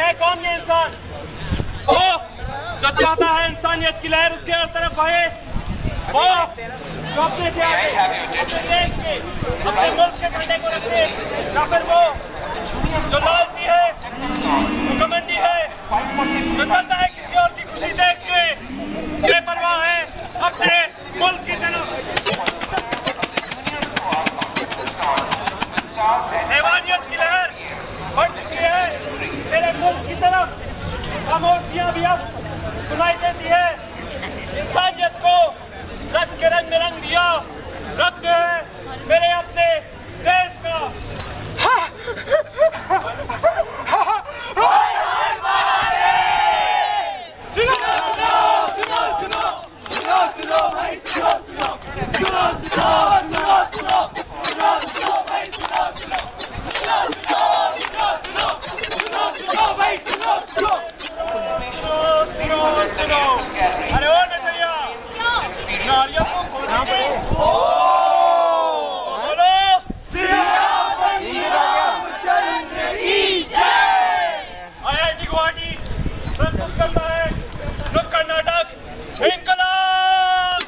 है कौन ये इंसान? वो जो चाहता है इंसानियत की लहर उसके हर तरफ बहे, वो जो अपने से आगे अपने देश के अपने मुल्क के झंडे को रखे, या फिर वो जो लालची है, जो घमंडी है, जो चाहता है किसी और की खुशी देख के बेपरवाह है अपने मुल्क की तरफ। हैवानियत की लहर बढ़ चुकी है मेरे मुल्क की तरफ। खामोशियां भी अब सुनाई देती है। इंसानियत को रंग के रंग में रंग दिया, रंग है मेरे अपने देश का। अरे ओ नजरिया नारियल को खोलना IIT गुवाहाटी प्रस्तुत करता है नुक्कड़ नाटक इंकलाब।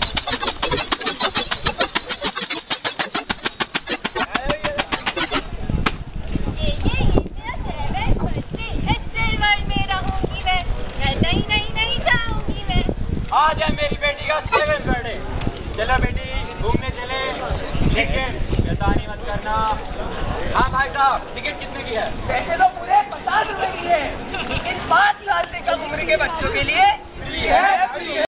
आज है मेरी बेटी का 7th बर्थडे। चलो बेटी घूमने चले। ठीक है, शैतानी मत करना। हाँ भाई साहब, टिकट कितने की है? पैसे तो पूरे 50 रुपए की है, लेकिन 5 साल से कम उम्र के बच्चों के लिए फ्री है।